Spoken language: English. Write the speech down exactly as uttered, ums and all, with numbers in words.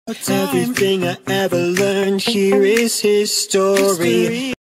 Everything I ever learned, here is his story.